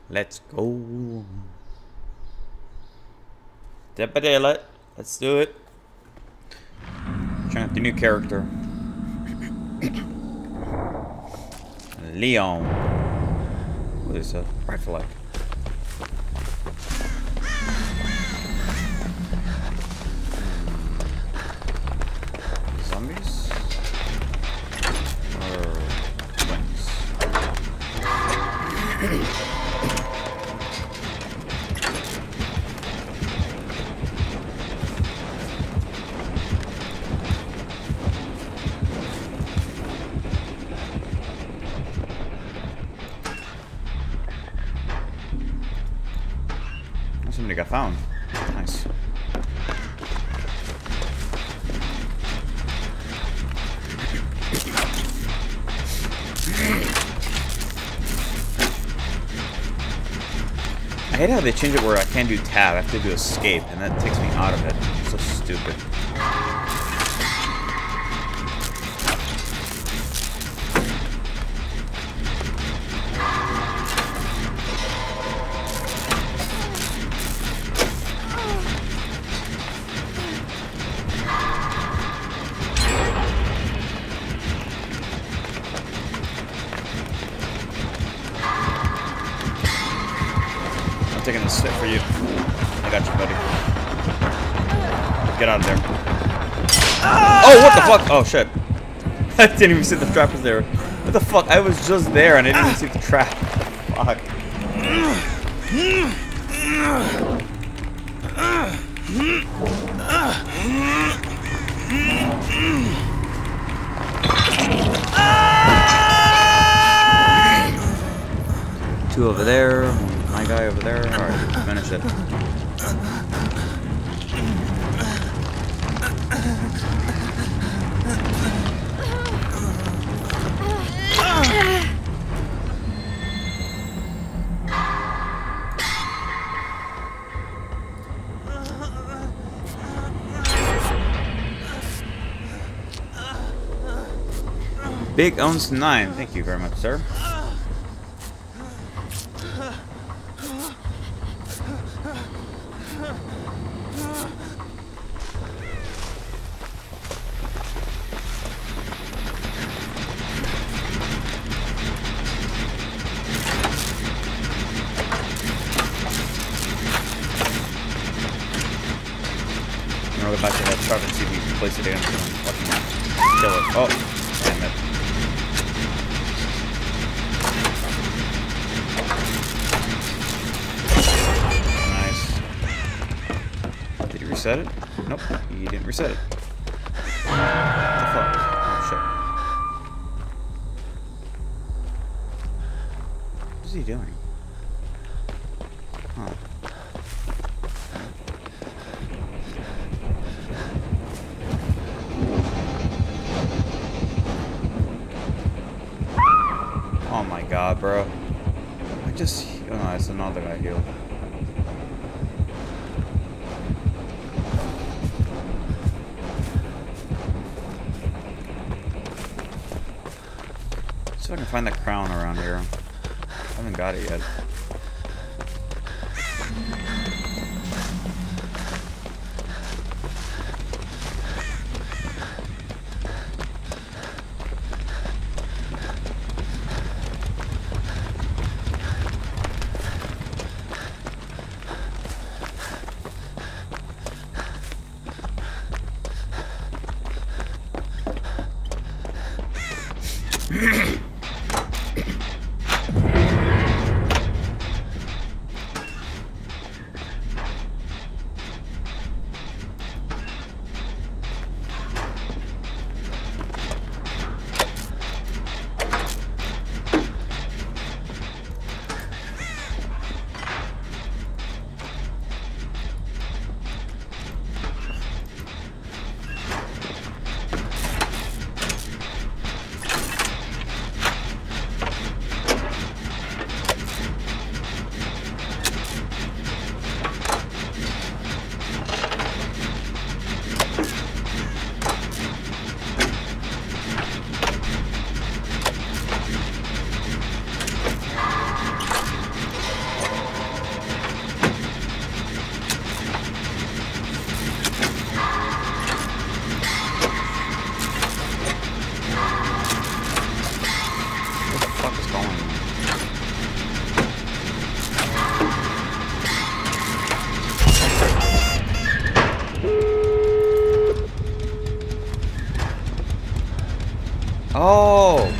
Let's go. Dead by Daylight. Let's do it. Trying out the new character. Leon. What is a rifle like? Zombies? Or wings? Somebody got found. Nice. I hate how they change it where I can't do tab. I have to do escape, and that takes me out of it. It's so stupid. I'm taking this hit for you. I got you, buddy. Get out of there. Oh, what the fuck? Oh, shit. I didn't even see the trap was there. What the fuck? I was just there and I didn't even see the trap. Fuck. Two over there. My guy over there. Alright, finish it. Big owns 9. Thank you very much, sir. I'm gonna go back to that trap and see if we can place it against him and fucking kill it. Oh, damn it. Nice. Did he reset it? Nope, he didn't reset it. What the fuck? Oh shit. What is he doing? Huh. Oh my god, bro. I just... Oh no, it's another guy healed. See if I can find the crown around here. I haven't got it yet. Oh!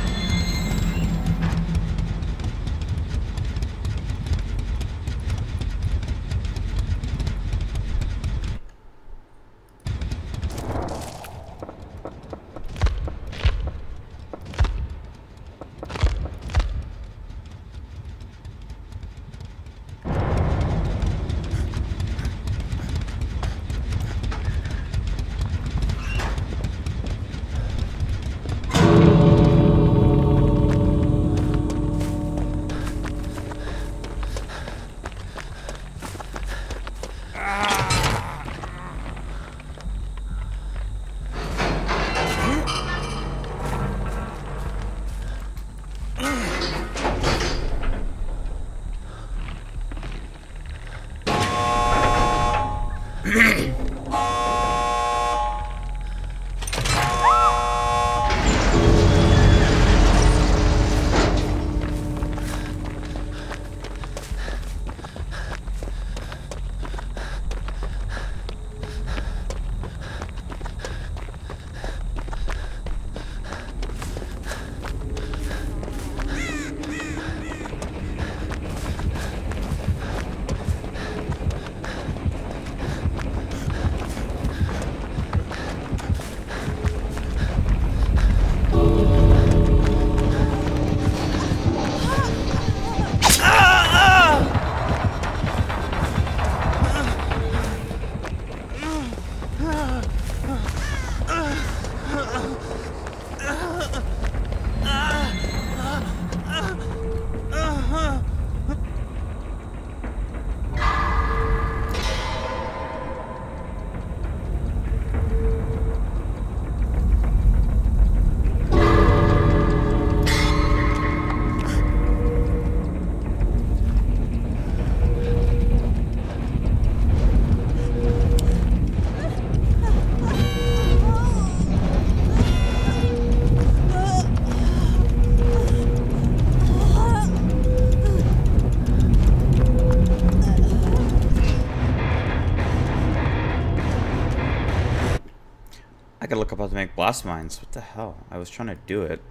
I gotta look up how to make blast mines. What the hell? I was trying to do it.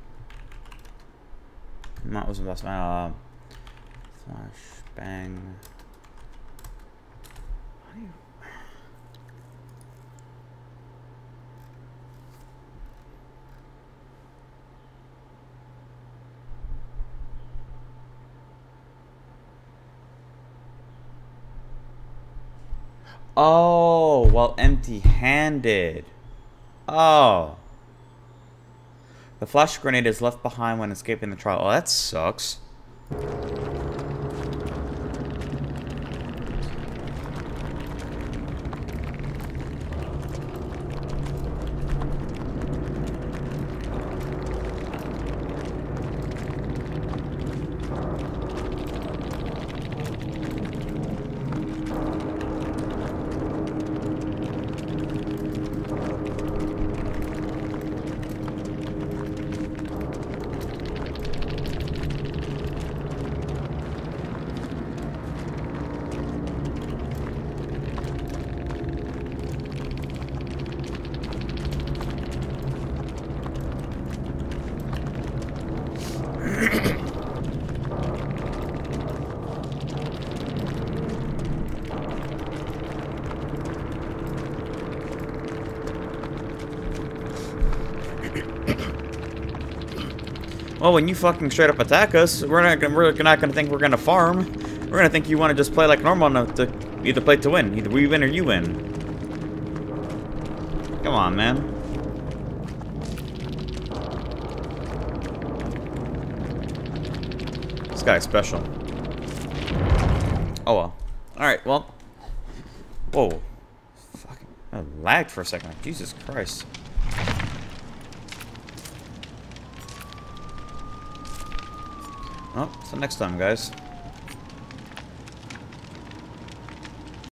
That wasn't blast mine. Flash, bang. How do you... Oh, well, empty-handed. Oh. The flash grenade is left behind when escaping the trial. Oh, that sucks. Well, when you fucking straight up attack us, we're not gonna think we're gonna farm. We're gonna think you want to just play like normal enough to either play to win. Either we win or you win. Come on, man. This guy's special. Oh well. Alright, well. Whoa. Fucking. I lagged for a second. Jesus Christ. Well, so next time, guys.